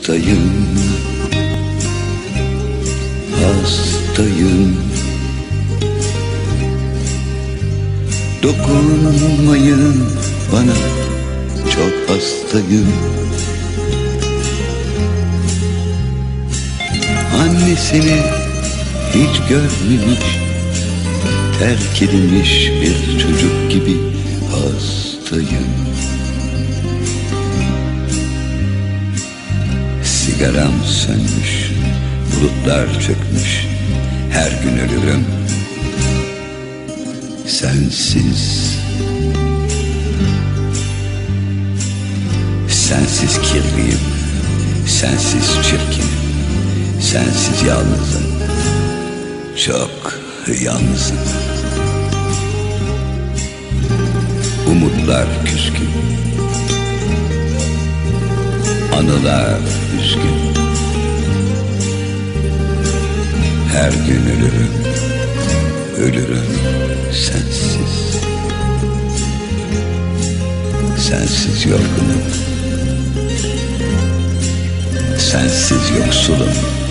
Hastayım, hastayım. Dokunmayın bana, çok hastayım. Annesini hiç görmemiş, terk edilmiş bir çocuk gibi hastayım. Sigaram sönmüş, bulutlar çökmüş, her gün ölürüm sensiz. Sensiz kirliyim, sensiz çirkinim, sensiz yalnızım, çok yalnızım. Umutlar küskün, anılar üzgün. Her gün ölürüm, ölürüm sensiz. Sensiz yorgunum, sensiz yoksulum.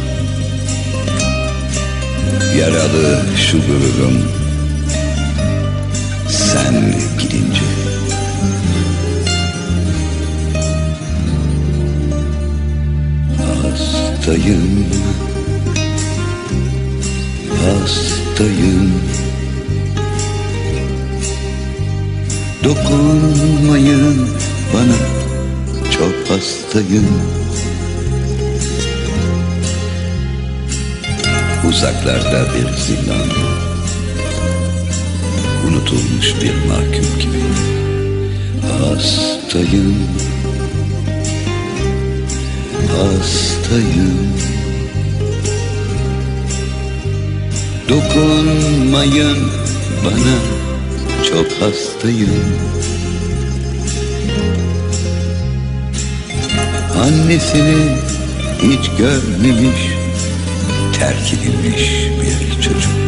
Yaralı şu gururum, sen gidince. Hastayım, hastayım. Dokunmayın bana, çok hastayım. Uzaklarda bir zindan, unutulmuş bir mahkum gibi. Hastayım, hastayım. Dokunmayın bana, çok hastayım. Annesini hiç görmemiş, terk edilmiş bir çocuk